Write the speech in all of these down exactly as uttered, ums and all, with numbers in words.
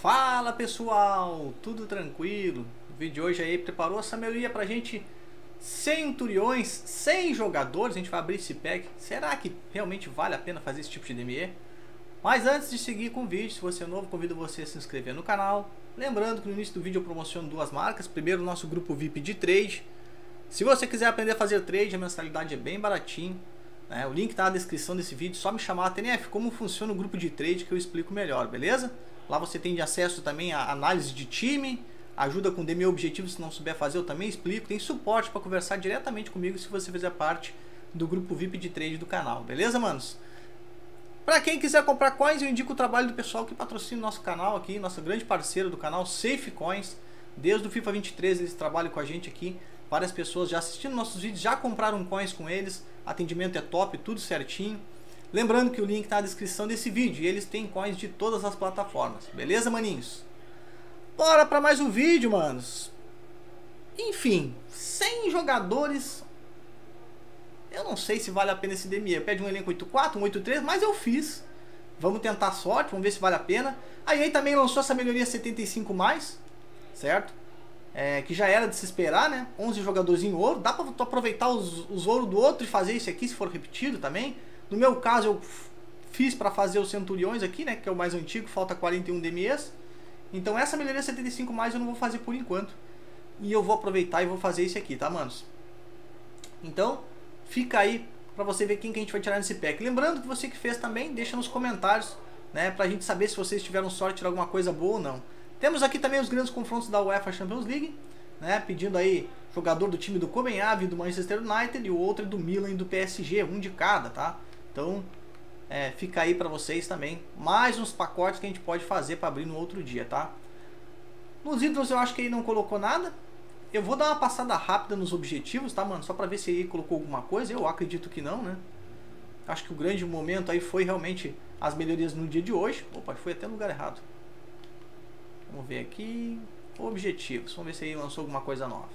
Fala pessoal, tudo tranquilo? O vídeo de hoje aí preparou essa maioria pra gente centuriões, cem jogadores, a gente vai abrir esse pack. Será que realmente vale a pena fazer esse tipo de D M E? Mas antes de seguir com o vídeo, se você é novo, convido você a se inscrever no canal. Lembrando que no início do vídeo eu promociono duas marcas. Primeiro o nosso grupo V I P de trade. Se você quiser aprender a fazer trade, a mensalidade é bem baratinho, né? O link está na descrição desse vídeo, só me chamar, T N F, como funciona o grupo de trade que eu explico melhor, beleza? Lá você tem acesso também a análise de time, ajuda com D M E objetivo, se não souber fazer eu também explico, tem suporte para conversar diretamente comigo se você fizer parte do grupo V I P de trade do canal, beleza, manos? Para quem quiser comprar coins, eu indico o trabalho do pessoal que patrocina o nosso canal aqui, nosso grande parceiro do canal, Safe Coins. Desde o FIFA vinte e três eles trabalham com a gente aqui. Várias pessoas já assistindo nossos vídeos, já compraram coins com eles. Atendimento é top, tudo certinho. Lembrando que o link está na descrição desse vídeo e eles têm coins de todas as plataformas. Beleza, maninhos? Bora para mais um vídeo, manos. Enfim, cem jogadores. Eu não sei se vale a pena esse D M E. Pede um elenco oito quatro, um oito três, mas eu fiz. Vamos tentar a sorte, vamos ver se vale a pena. A E A também lançou essa melhoria setenta e cinco mais, certo? É, que já era de se esperar, né? onze jogadores em ouro. Dá pra tu aproveitar os, os ouro do outro e fazer isso aqui se for repetido também. No meu caso eu fiz para fazer os centuriões aqui, né? Que é o mais antigo, falta quarenta e um D M Es. Então essa melhoria setenta e cinco mais eu não vou fazer por enquanto. E eu vou aproveitar e vou fazer isso aqui, tá, manos? Então, fica aí pra você ver quem que a gente vai tirar nesse pack. Lembrando que você que fez também, deixa nos comentários, né? Pra gente saber se vocês tiveram sorte de tirar alguma coisa boa ou não. Temos aqui também os grandes confrontos da UEFA Champions League, né? Pedindo aí jogador do time do Copenhague, do Manchester United, e o outro do Milan e do P S G, um de cada, tá? Então, é, fica aí pra vocês também. Mais uns pacotes que a gente pode fazer pra abrir no outro dia, tá? Nos ídolos eu acho que ele não colocou nada. Eu vou dar uma passada rápida nos objetivos, tá, mano? Só pra ver se ele colocou alguma coisa. Eu acredito que não, né? Acho que o grande momento aí foi realmente as melhorias no dia de hoje. Opa, foi até no lugar errado. Vamos ver aqui. Objetivos. Vamos ver se ele lançou alguma coisa nova.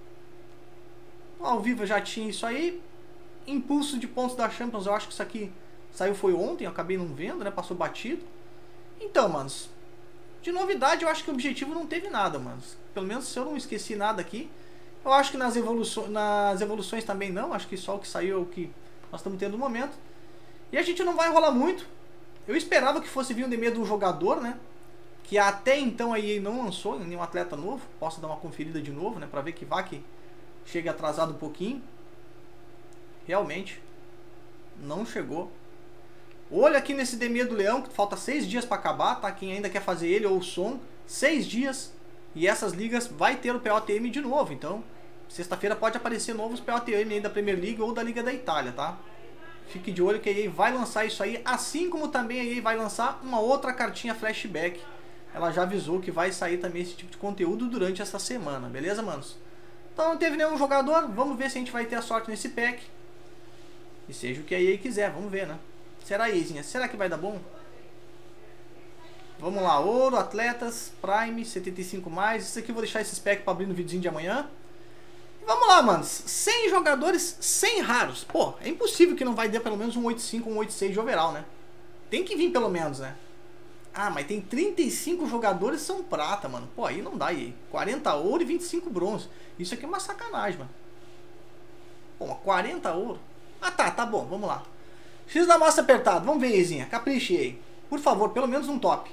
Ao vivo eu já tinha isso aí. Impulso de pontos da Champions. Eu acho que isso aqui saiu foi ontem. Eu acabei não vendo, né? Passou batido. Então, manos, de novidade eu acho que o objetivo não teve nada, manos. Pelo menos se eu não esqueci nada aqui. Eu acho que nas, evoluções, nas evoluções também não. Acho que só o que saiu é o que nós estamos tendo no momento. E a gente não vai enrolar muito. Eu esperava que fosse vir um D M E de um jogador, né? Que até então a E A não lançou nenhum atleta novo. Posso dar uma conferida de novo, né? Pra ver que vá que chega atrasado um pouquinho. Realmente não chegou. Olha aqui nesse D M E do Leão, que falta seis dias para acabar, tá? Quem ainda quer fazer ele ou o som, seis dias. E essas ligas vai ter o P O T M de novo. Então, sexta-feira pode aparecer novos P O T M aí da Premier League ou da Liga da Itália, tá? Fique de olho que a E A vai lançar isso aí, assim como também a E A vai lançar uma outra cartinha flashback. Ela já avisou que vai sair também esse tipo de conteúdo durante essa semana, beleza, manos? Então não teve nenhum jogador, vamos ver se a gente vai ter a sorte nesse pack. E seja o que a E A quiser, vamos ver, né? Será, EAzinha? Será que vai dar bom? Vamos lá, ouro, atletas, Prime, setenta e cinco mais. Isso aqui eu vou deixar esse pack para abrir no videozinho de amanhã. E vamos lá, manos. cem jogadores, cem raros. Pô, é impossível que não vai dar pelo menos um oito cinco, um oito seis de overall, né? Tem que vir pelo menos, né? Ah, mas tem trinta e cinco jogadores são prata, mano. Pô, aí não dá, E A. quarenta ouro e vinte e cinco bronze. Isso aqui é uma sacanagem, mano. Pô, quarenta ouro. Ah, tá, tá bom, vamos lá. X da massa apertado. Vamos ver, EAzinha. Capriche aí. Por favor, pelo menos um top.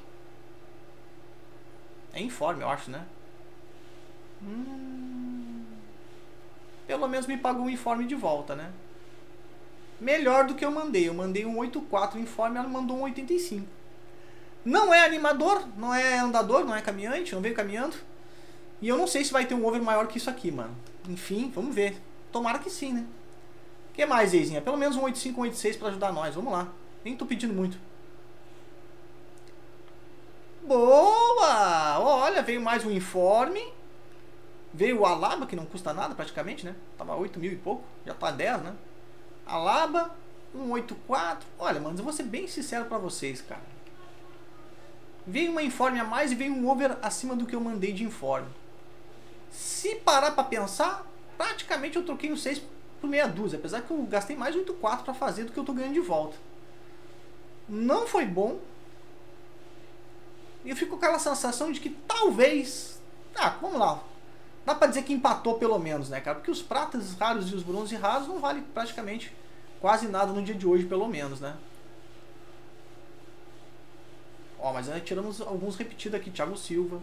É informe, eu acho, né? Hum... Pelo menos me pagou um informe de volta, né? Melhor do que eu mandei. Eu mandei um oito quatro informe, ela mandou um oitenta e cinco. Não é animador, não é andador, não é caminhante, não veio caminhando. E eu não sei se vai ter um over maior que isso aqui, mano. Enfim, vamos ver. Tomara que sim, né? O que mais, Eizinha? Pelo menos um oito cinco, um oito seis pra ajudar nós. Vamos lá. Nem tô pedindo muito. Boa! Olha, veio mais um informe. Veio o Alaba, que não custa nada praticamente, né? Tava oito mil e pouco. Já tá dez, né? Alaba, um oito quatro. Olha, mano, eu vou ser bem sincero pra vocês, cara. Veio uma informe a mais e veio um over acima do que eu mandei de informe. Se parar pra pensar, praticamente eu troquei um seis por meia dúzia. Apesar que eu gastei mais oito quatro pra fazer do que eu tô ganhando de volta. Não foi bom. eu fico com aquela sensação de que talvez... Ah, vamos lá. Dá pra dizer que empatou pelo menos, né, cara? Porque os pratas raros e os bronze raros não valem praticamente quase nada no dia de hoje, pelo menos, né? Ó, mas nós tiramos alguns repetidos aqui. Thiago Silva.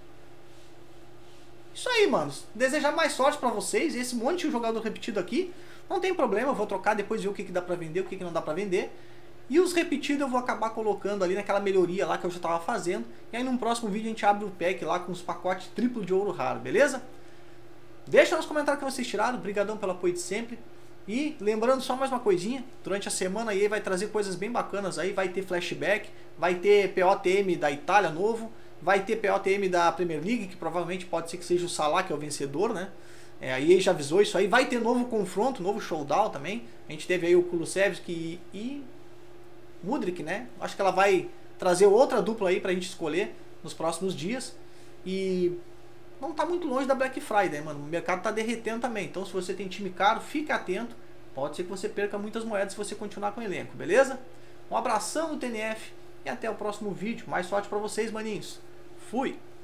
Isso aí, manos. Desejar mais sorte pra vocês. Esse monte de jogador repetido aqui, não tem problema. Eu vou trocar depois, ver o que, que dá pra vender, o que, que não dá pra vender. E os repetidos eu vou acabar colocando ali naquela melhoria lá que eu já tava fazendo. E aí num próximo vídeo a gente abre o pack lá com os pacotes triplo de ouro raro, beleza? Deixa nos comentários o que vocês tiraram. Obrigadão pelo apoio de sempre. E lembrando só mais uma coisinha, durante a semana aí vai trazer coisas bem bacanas aí, vai ter flashback, vai ter P O T M da Itália novo, vai ter P O T M da Premier League, que provavelmente pode ser que seja o Salah que é o vencedor, né? É, a E A já avisou isso aí, vai ter novo confronto, novo showdown também. A gente teve aí o Kulusevski e Mudryk, né? Acho que ela vai trazer outra dupla aí pra gente escolher nos próximos dias. E não tá muito longe da Black Friday, mano. O mercado tá derretendo também. Então se você tem time caro, fique atento. Pode ser que você perca muitas moedas se você continuar com o elenco, beleza? Um abração no T N F e até o próximo vídeo. Mais sorte pra vocês, maninhos. Fui!